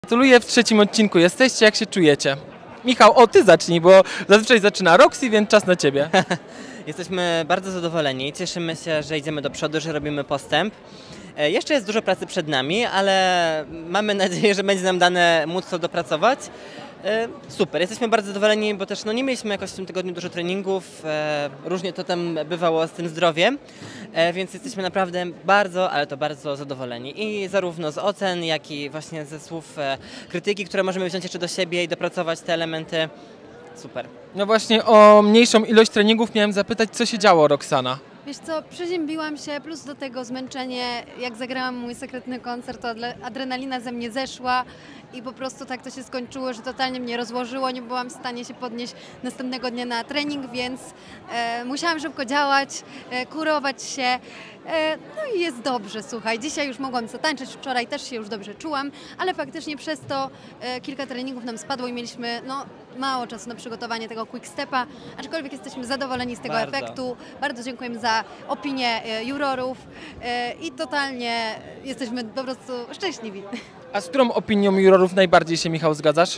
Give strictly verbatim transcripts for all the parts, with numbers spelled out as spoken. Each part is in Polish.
Gratuluję, w trzecim odcinku jesteście, jak się czujecie? Michał, o ty zacznij, bo zazwyczaj zaczyna Roxy, więc czas na ciebie. Jesteśmy bardzo zadowoleni, cieszymy się, że idziemy do przodu, że robimy postęp. E, Jeszcze jest dużo pracy przed nami, ale mamy nadzieję, że będzie nam dane móc to dopracować. E, Super, jesteśmy bardzo zadowoleni, bo też no, nie mieliśmy jakoś w tym tygodniu dużo treningów, e, różnie to tam bywało z tym zdrowiem, e, więc jesteśmy naprawdę bardzo, ale to bardzo zadowoleni. I zarówno z ocen, jak i właśnie ze słów e, krytyki, które możemy wziąć jeszcze do siebie i dopracować te elementy. Super. No właśnie o mniejszą ilość treningów miałem zapytać, co się działo, Roxana. Wiesz co, przeziębiłam się, plus do tego zmęczenie, jak zagrałam mój sekretny koncert, to adrenalina ze mnie zeszła i po prostu tak to się skończyło, że totalnie mnie rozłożyło, nie byłam w stanie się podnieść następnego dnia na trening, więc e, musiałam szybko działać, e, kurować się, e, no i jest dobrze, słuchaj, dzisiaj już mogłam zatańczyć, wczoraj też się już dobrze czułam, ale faktycznie przez to e, kilka treningów nam spadło i mieliśmy no, mało czasu na przygotowanie tego quick stepa, aczkolwiek jesteśmy zadowoleni z tego Bardzo. efektu, bardzo dziękujemy za opinię e, jurorów e, i totalnie jesteśmy po prostu szczęśliwi. A z którą opinią jurorów najbardziej się, Michał, zgadzasz?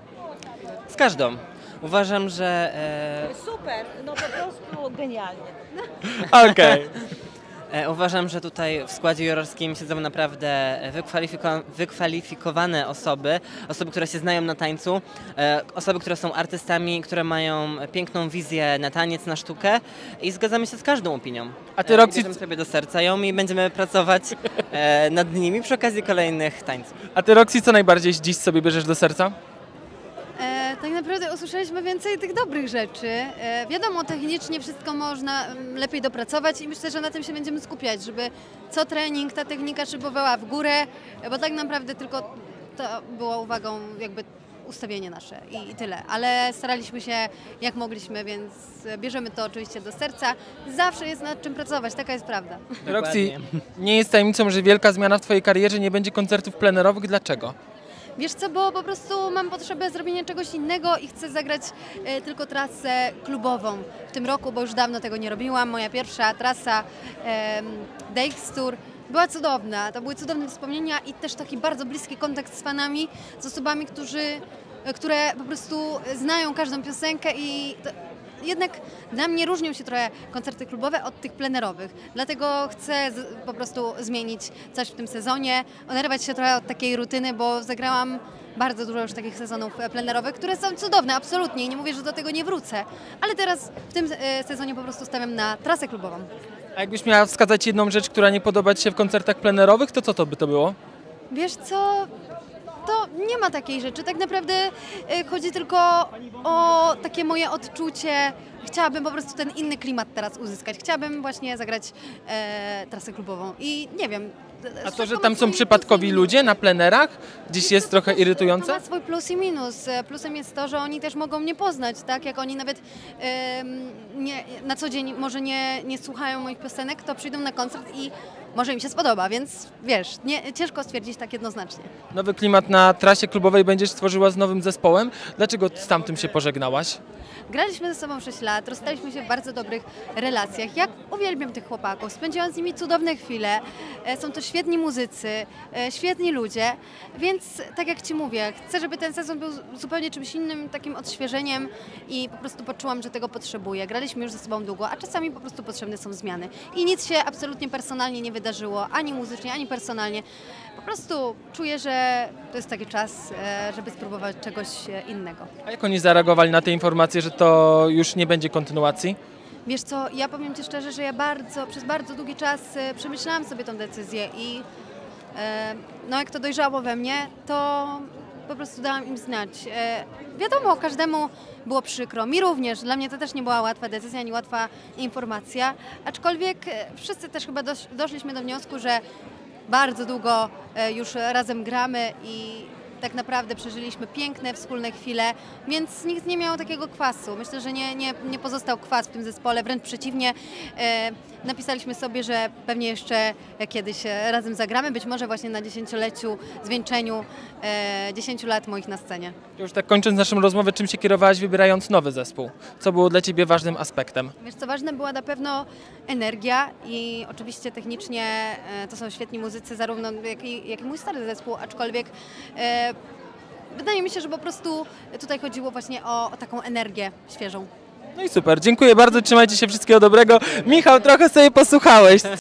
Z każdą. Uważam, że e, Super, no po prostu genialnie. Okej. E, Uważam, że tutaj w składzie jurorskim siedzą naprawdę wykwalifiko wykwalifikowane osoby, osoby, które się znają na tańcu, e, osoby, które są artystami, które mają piękną wizję na taniec, na sztukę i zgadzamy się z każdą opinią. A ty, E, Roxy, bierzemy sobie do serca ją i będziemy pracować e, nad nimi przy okazji kolejnych tańców. a ty, Roxy, co najbardziej dziś sobie bierzesz do serca? E, tak naprawdę usłyszeliśmy więcej tych dobrych rzeczy. E, wiadomo, technicznie wszystko można mm, lepiej dopracować i myślę, że na tym się będziemy skupiać, żeby co trening ta technika szybowała w górę, e, bo tak naprawdę tylko to było uwagą jakby ustawienie nasze i, i tyle. Ale staraliśmy się jak mogliśmy, więc bierzemy to oczywiście do serca. Zawsze jest nad czym pracować, taka jest prawda. Roxy, nie jest tajemnicą, że wielka zmiana w twojej karierze, nie będzie koncertów plenerowych. Dlaczego? Wiesz co, bo po prostu mam potrzebę zrobienia czegoś innego i chcę zagrać e, tylko trasę klubową w tym roku, bo już dawno tego nie robiłam. Moja pierwsza trasa e, D X Tour była cudowna, to były cudowne wspomnienia i też taki bardzo bliski kontakt z fanami, z osobami, którzy, e, które po prostu znają każdą piosenkę i to, jednak dla mnie różnią się trochę koncerty klubowe od tych plenerowych, dlatego chcę z, po prostu zmienić coś w tym sezonie, oderwać się trochę od takiej rutyny, bo zagrałam bardzo dużo już takich sezonów plenerowych, które są cudowne, absolutnie, i nie mówię, że do tego nie wrócę, ale teraz w tym e, sezonie po prostu stawiam na trasę klubową. A jakbyś miała wskazać jedną rzecz, która nie podoba ci się w koncertach plenerowych, to co to by to było? Wiesz co, to nie ma takiej rzeczy. Tak naprawdę y, chodzi tylko o takie moje odczucie. Chciałabym po prostu ten inny klimat teraz uzyskać. Chciałabym właśnie zagrać e, trasę klubową i nie wiem. A to, że tam są przypadkowi ludzie na plenerach, gdzieś jest trochę To irytujące? ma swój plus i minus. Plusem jest to, że oni też mogą mnie poznać, tak? Jak oni nawet em, nie, na co dzień może nie, nie słuchają moich piosenek, to przyjdą na koncert i może im się spodoba, więc wiesz, nie, ciężko stwierdzić tak jednoznacznie. Nowy klimat na trasie klubowej będziesz stworzyła z nowym zespołem. Dlaczego z tamtym się pożegnałaś? Graliśmy ze sobą sześć lat, rozstaliśmy się w bardzo dobrych relacjach. Ja uwielbiam tych chłopaków, spędziłam z nimi cudowne chwile. E, Są to świetni muzycy, e, świetni ludzie, więc tak jak Ci mówię, chcę, żeby ten sezon był zupełnie czymś innym, takim odświeżeniem i po prostu poczułam, że tego potrzebuję. Graliśmy już ze sobą długo, a czasami po prostu potrzebne są zmiany. I nic się absolutnie personalnie nie wydarzyło, ani muzycznie, ani personalnie. Po prostu czuję, że to jest taki czas, e, żeby spróbować czegoś e, innego. A jak oni zareagowali na te informacje, że to już nie będzie kontynuacji? Wiesz co, ja powiem Ci szczerze, że ja bardzo, przez bardzo długi czas e, przemyślałam sobie tą decyzję i e, no jak to dojrzało we mnie, to po prostu dałam im znać. E, wiadomo, każdemu było przykro, mi również, dla mnie to też nie była łatwa decyzja, ani łatwa informacja, aczkolwiek e, wszyscy też chyba dosz, doszliśmy do wniosku, że bardzo długo e, już razem gramy i tak naprawdę przeżyliśmy piękne, wspólne chwile, więc nikt nie miał takiego kwasu. Myślę, że nie, nie, nie pozostał kwas w tym zespole, wręcz przeciwnie. E, napisaliśmy sobie, że pewnie jeszcze kiedyś razem zagramy, być może właśnie na dziesięcioleciu, zwieńczeniu e, dziesięciu lat moich na scenie. Już tak kończąc naszą rozmowę, czym się kierowałaś wybierając nowy zespół? Co było dla ciebie ważnym aspektem? Wiesz co, ważne była na pewno energia i oczywiście technicznie e, to są świetni muzycy, zarówno jak i, jak i mój stary zespół, aczkolwiek e, wydaje mi się, że po prostu tutaj chodziło właśnie o, o taką energię świeżą. No i super, dziękuję bardzo, trzymajcie się, wszystkiego dobrego. Michał, trochę sobie posłuchałeś.